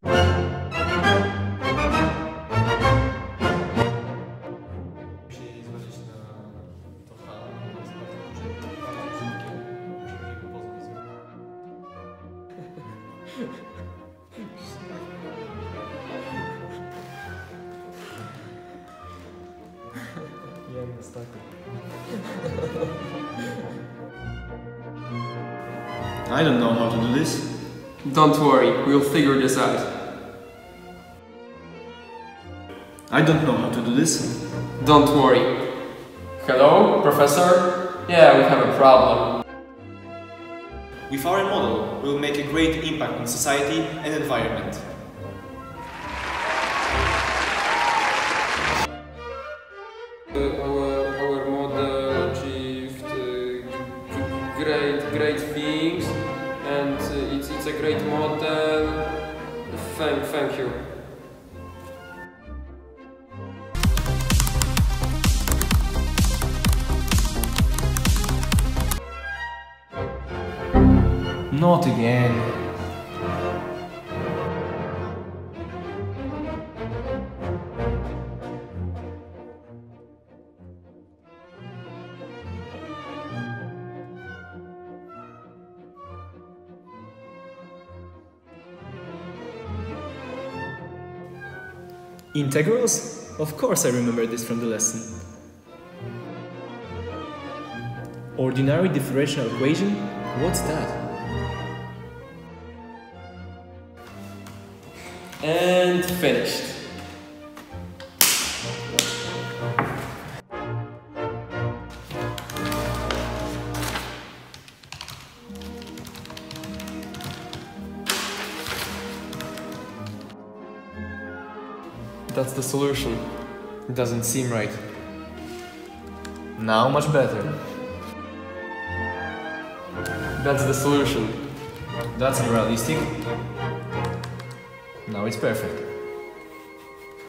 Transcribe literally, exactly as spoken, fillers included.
I don't know how to do this. Don't worry, we'll figure this out. I don't know how to do this. Don't worry. Hello, Professor? Yeah, we have a problem. With our model, we will make a great impact on society and environment. Uh, our, our model achieved uh, great, great things, and uh, it's, it's a great model. Thank, thank you. Not again. Integrals? Of course I remember this from the lesson. Ordinary differential equation? What's that? And finished. That's the solution. It doesn't seem right. Now much better. That's the solution. That's unrealistic. Now it's perfect.